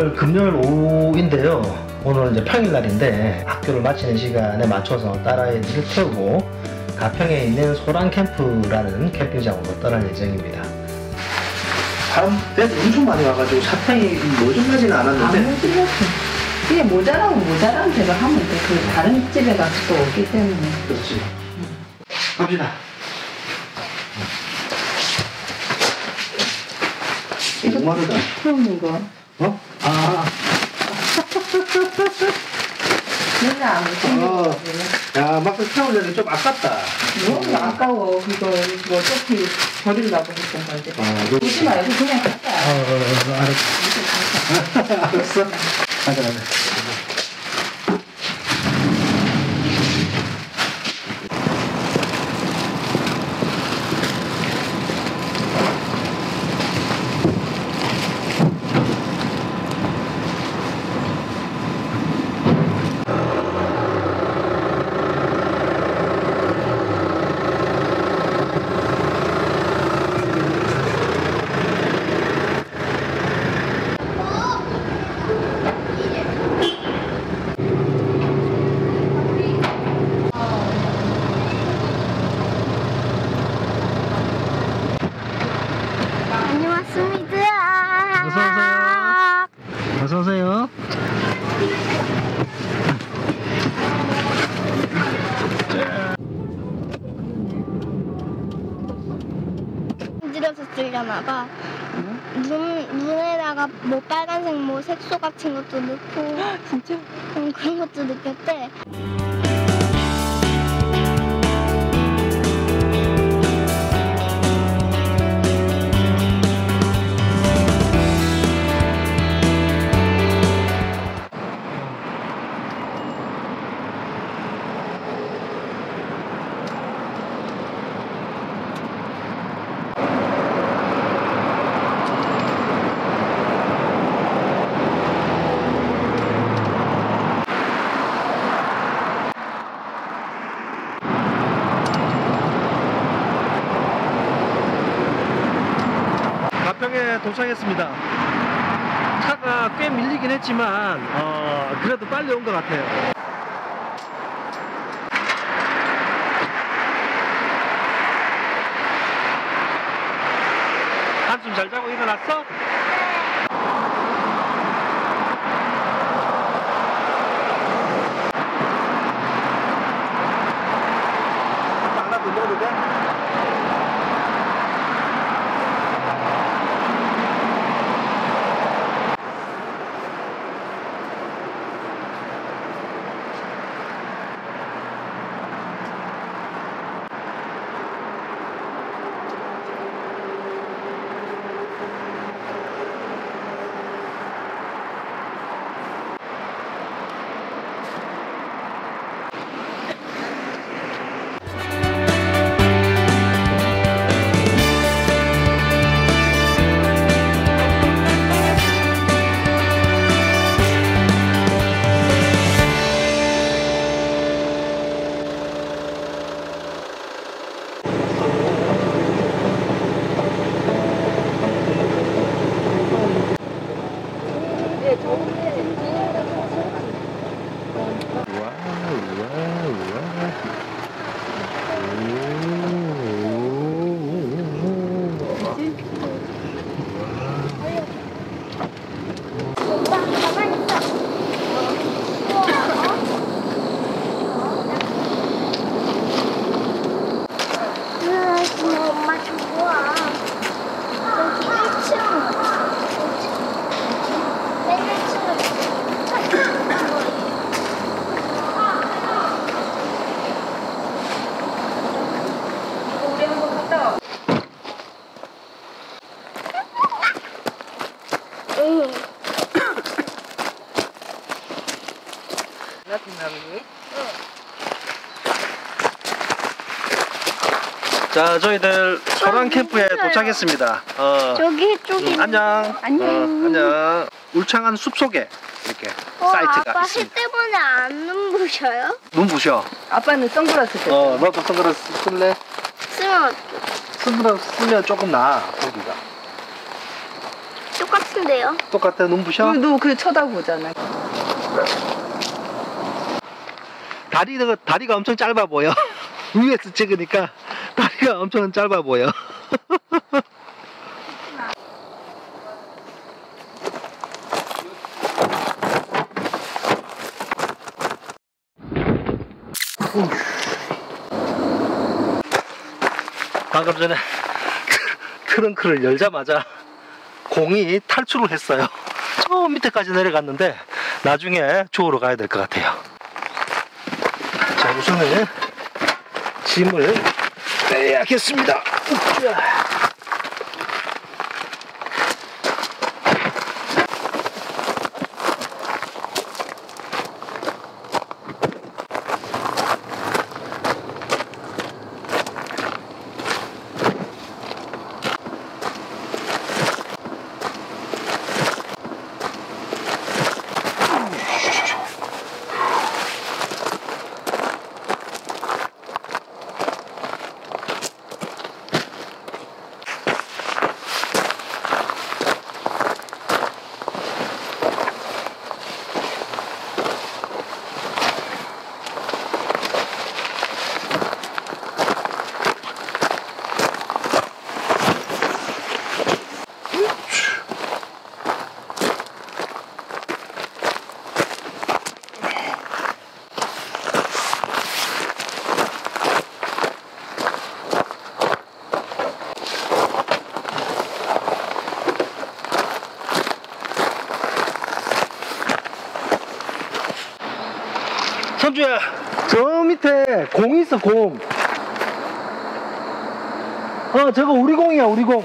오늘 금요일 오후인데요. 오늘 이제 평일날인데 학교를 마치는 시간에 맞춰서 딸아이들을 태우고 가평에 있는 소란 캠프라는 캠핑장으로 떠날 예정입니다. 바람 때도 엄청 많이 와가지고 사탕이 모자라지는 않았는데. 안 모자랐어. 그게 모자라면 모자란 대로 하면 돼. 그 다른 집에 가서 또 오기 때문에. 그렇지. 갑시다. 이거 목마르다. 처음 이거. 어? 아. 맨날 안 오시는 야, 막상 태우려니 좀 아깝다. 너무 아까워. 그거 뭐 어차피 버리려고 했던 건데. 오지 말고 그냥 갔다. 알았어. 알았어. 가자. 어서오세요. 들여서 쓰려나봐. 눈에다가 뭐 빨간색 뭐 색소 같은 것도 넣고 진짜? 그런 것도 느꼈대. 가평에 도착했습니다. 차가 꽤 밀리긴 했지만 그래도 빨리 온 것 같아요. 한숨 잘 자고 일어났어? 하나 더 넣어도 돼? 자, 저희들 소란 캠프에 도착했습니다. 저기 쪽이 안녕. 안녕. 울창한 숲속에 이렇게 사이트가 아빠 있습니다. 해 때문에 안 눈부셔요? 눈부셔. 아빠는 선글라스 썼어. 너도 선글라스 쓸래? 쓰면 선글라스 쓰면 조금 나아, 보기가. 똑같이 똑같은데요? 똑같아, 눈부셔? 너 그 쳐다보잖아. 다리가 엄청 짧아 보여. 위에서 찍으니까 다리가 엄청 짧아 보여. 방금 전에 트렁크를 열자마자 공이 탈출을 했어요. 저 밑에까지 내려갔는데 나중에 주우러 가야 될 것 같아요. 자, 우선은 짐을 빼야겠습니다. 선주야, 저 밑에 공 있어, 공. 저거 우리 공이야, 우리 공.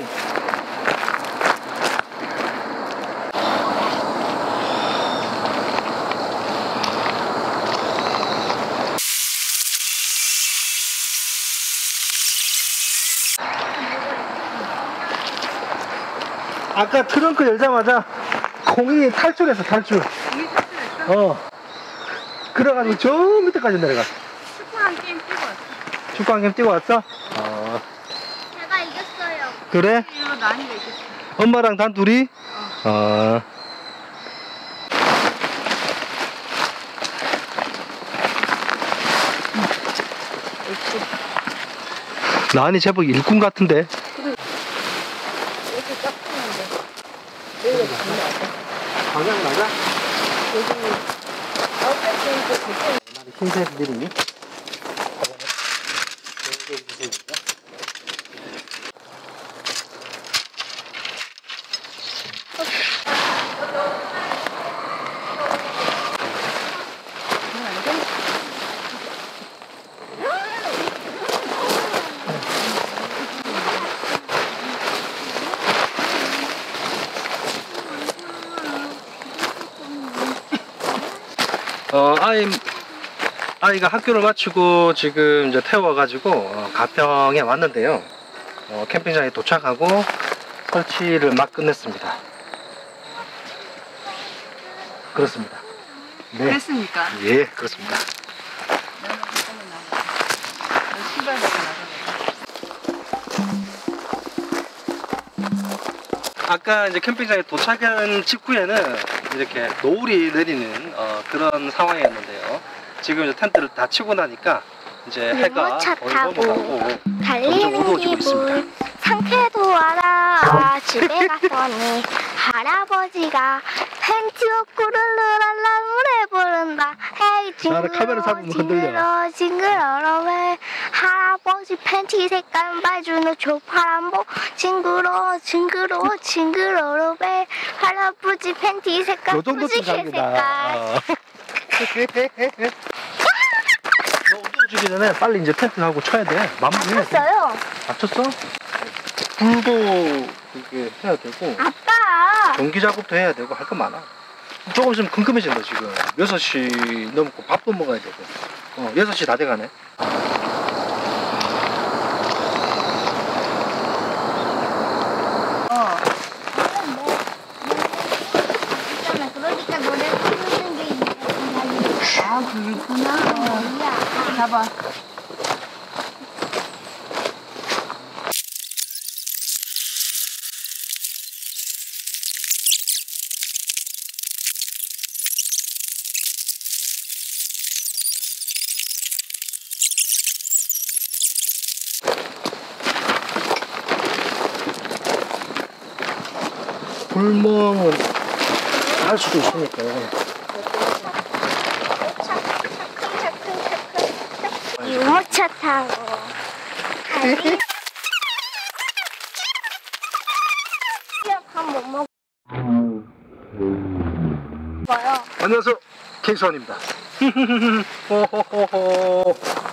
아까 트렁크 열자마자 공이 탈출했어, 탈출. 그래가지고 저 밑에까지 내려갔어. 축구 한 게임 뛰고 왔어. 축구 한 게임 뛰고 왔어? 제가 이겼어요. 그래? 이거 나니가 이겼어. 엄마랑 단둘이? 나은이 제법 일꾼 같은데? 여기 딱 쓰는데. 여기가 장난 아니야. 방향 맞아? 여기 아웃백 게임도 되게 흰색 미리. 아이가 학교를 마치고 지금 이제 태워가지고 가평에 왔는데요. 캠핑장에 도착하고 설치를 막 끝냈습니다. 그렇습니다. 네. 그랬습니까? 예, 그렇습니다. 신발 벗고 나가자. 아까 이제 캠핑장에 도착한 직후에는 이렇게 노을이 내리는 그런 상황이었는데요. 지금 이제 텐트를 다 치고 나니까 이제 해가 차 거의 타고 넘어가고 점점 달리는 어두워지고 기분 있습니다. 상쾌도 알아. 집에 갔더니 할아버지가 팬티 옷구를 누랄라 노래 부른다. 헤이 나를 카메라 잡으면 흔들려. 징그러 징그러러 왜 할아버지 팬티 색깔 봐주는 조파람보 징그러 징그러 징그러러 왜 할아버지 팬티 색깔 요 정도쯤 무지개 갑니다. 색깔 어두워지기 전에 빨리 이제 텐트 하고 쳐야 돼. 마무리해. 맞췄어요. 맞췄어? 불도 이렇게 해야 되고 아빠 전기 작업도 해야 되고 할 거 많아. 조금 있으면 컴컴해진다 지금. 6시 넘고 밥도 먹어야 되고 6시 다 돼가네. 그러니까 노래 부르는 게 있네. 아, 그렇구나. 잡아. 불멍은 할 수도 있으니까. 유모차 타고 가지. 밥못 먹어요. 안녕하세요, 케이스원입니다. 호호호호.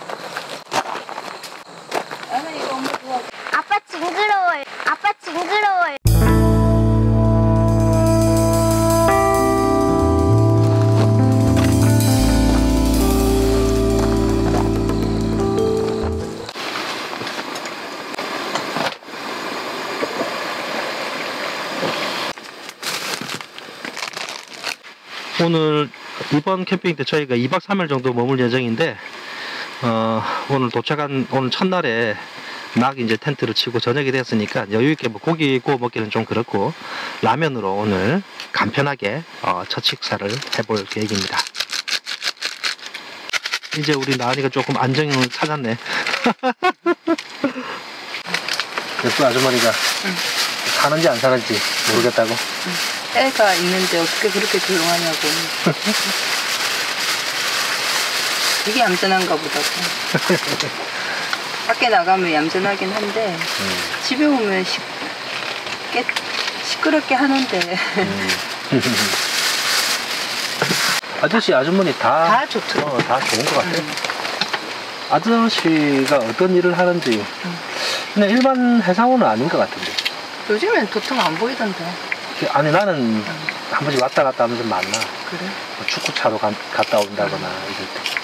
나는 이거 엄마 좋아. 아빠 징그러워요. 아빠 징그러워요. 오늘 이번 캠핑 때 저희가 2박 3일 정도 머물 예정인데 오늘 도착한 오늘 첫날에 막 이제 텐트를 치고 저녁이 됐으니까 여유있게 뭐 고기 구워 먹기는 좀 그렇고 라면으로 오늘 간편하게 첫 식사를 해볼 계획입니다. 이제 우리 나은이가 조금 안정을 찾았네. 예쁜 아주머니가 사는지 안 사는지 모르겠다고. 애가 있는데 어떻게 그렇게 조용하냐고. 되게 얌전한가 보다. 밖에 나가면 얌전하긴 한데 집에 오면 시끄럽게 하는데. 아저씨 아주머니 다 좋더라고. 다 좋은 것 같아. 아저씨가 어떤 일을 하는지 그냥 일반 회사원은 아닌 것 같은데. 요즘엔 도통 안 보이던데. 아니 나는 한 번씩 왔다 갔다 하면서 만나. 그래? 뭐 축구차로 갔다 온다거나 이럴 때.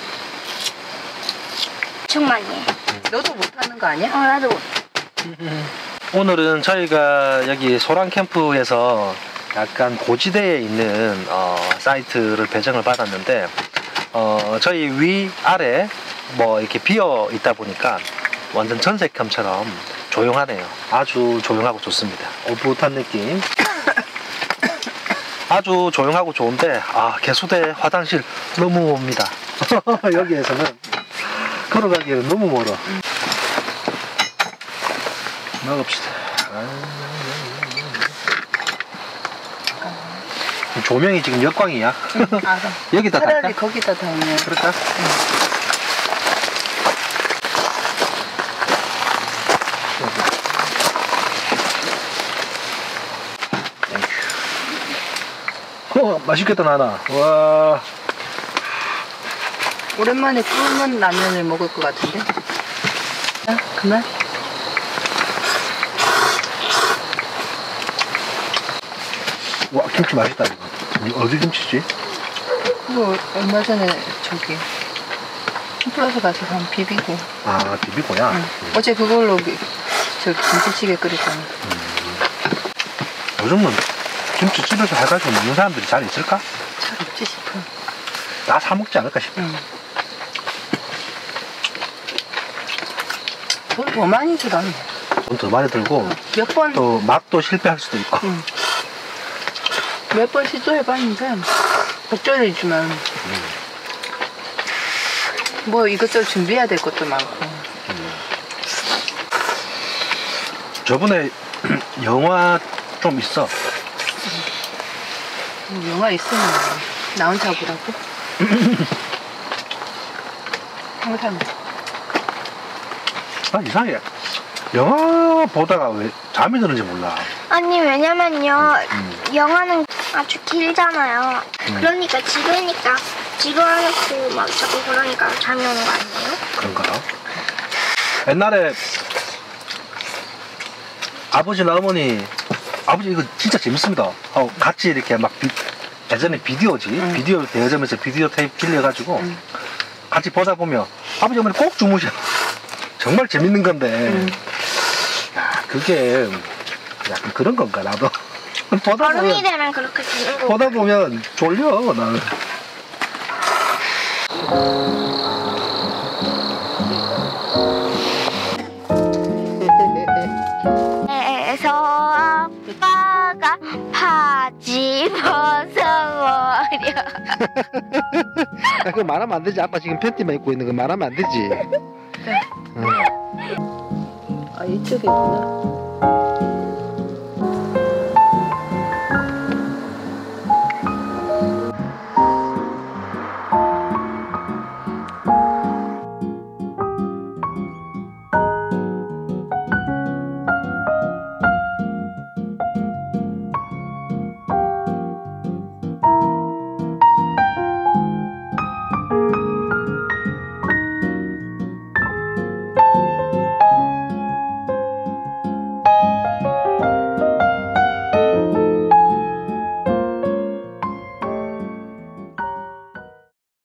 엄청 많이 해. 너도 못하는 거 아니야? 나도 못. 오늘은 저희가 여기 소랑 캠프에서 약간 고지대에 있는 사이트를 배정을 받았는데 저희 위 아래 뭐 이렇게 비어 있다 보니까 완전 전세캠처럼 조용하네요. 아주 조용하고 좋습니다. 오붓한 느낌. 아주 조용하고 좋은데 개수대 화장실 너무 멉니다. 여기에서는 걸어가기에는 너무 멀어. 먹읍시다. 조명이 지금 역광이야. 알아. 여기다 차라리 달까? 거기다 달면. 그럴까? 맛있겠다 나나. 와. 오랜만에 끓는 라면을 먹을 것 같은데. 자, 그만. 와 김치 맛있다 이거. 이거 어디 김치지? 그거 얼마 전에 저기 플러스 가서 한 비비고. 비비고야. 응. 어제 그걸로 저 김치찌개 끓였잖아. 요즘은 김치 집에서 해가지고 먹는 사람들이 잘 있을까? 잘 없지 싶어. 다 사 먹지 않을까 싶어. 응. 돈 더 많이 들었네. 돈 더 많이 들고 몇 번, 또 맛도 실패할 수도 있고. 응. 몇 번 시도해봤는데 적절이지만 뭐 이것저것 준비해야 될 것도 많고. 저번에 영화 좀 있어. 영화 있으면 나 혼자 보라고? 항상 이상해. 영화 보다가 왜 잠이 드는지 몰라. 아니 왜냐면요 영화는 아주 길잖아요. 그러니까 지루하니까 지루하고 막 자꾸 그러니까 잠이 오는 거 아니에요? 그런가? 옛날에 아버지나 어머니 아버지 이거 진짜 재밌습니다. 같이 이렇게 막 예전에 비디오지 비디오 대여점에서 비디오 테이프 빌려가지고 같이 보다 보면 아버지 어머니 꼭 주무셔. 정말 재밌는 건데 야, 그게 약간 그런 건가 나도. 보다 어른이 보면 되면 그렇게 되는 거. 보다 보면 졸려 나는. 그래서 아빠가 바지 벗어버려. 그거 말하면 안 되지. 아빠 지금 팬티만 입고 있는 거 말하면 안 되지. 아 이쪽이구나.